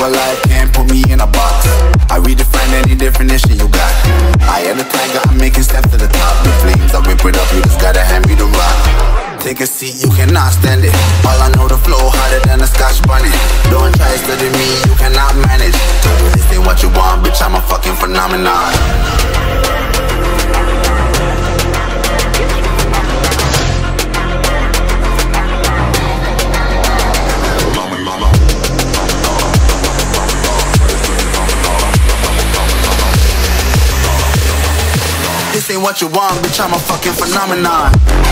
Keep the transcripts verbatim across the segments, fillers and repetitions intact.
my life, can't put me in a box. I redefine any definition you got. I am the tiger, I'm making steps to the top. The flames, I whip it up, you just gotta hand me the rock. Take a seat, you cannot stand it. All I know, the flow harder than a scotch bunny. Don't try to study me, you cannot manage. This ain't what you want, bitch, I'm a fucking phenomenon. This ain't what you want, bitch, I'm a fucking phenomenon.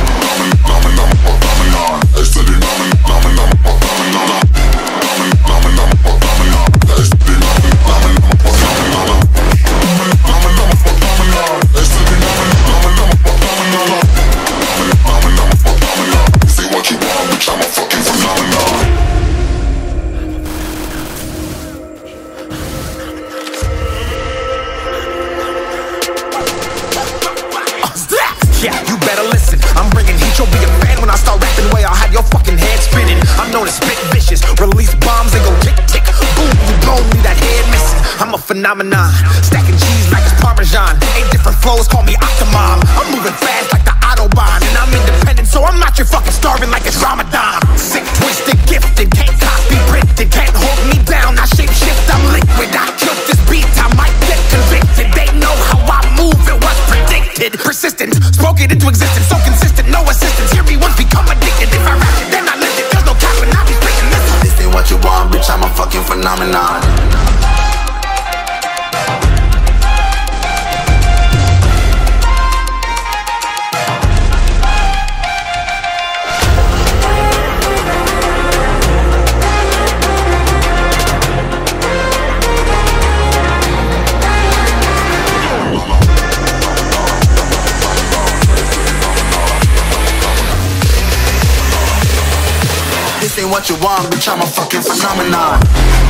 Yeah, you better listen. I'm bringing heat, you'll be a fan when I start rapping. Way I'll have your fucking head spinning. I'm known as spit vicious, release bombs and go tick tick. Boom, you blow me, that head missing. I'm a phenomenon, stacking cheese like it's Parmesan. Eight different flows, call me Octomom. I'm moving fast like the Autobahn, and I'm independent, so I'm not your fucking starving like it's Ramadan. Sick, twisted, gifted, can't copy, printed, can't hold me down. I shape shift, I'm liquid. I killed this beat, I might get convicted. They know how I move, it was predicted. Persistent, spoke it into existence, so consistent, no assistance. Hear me once, become addicted. If I rap it, then I live it. There's no cap and I'll be spitting this. This ain't what you want, bitch, I'm a fucking phenomenon. This ain't what you want, bitch, I'm a fucking phenomenon.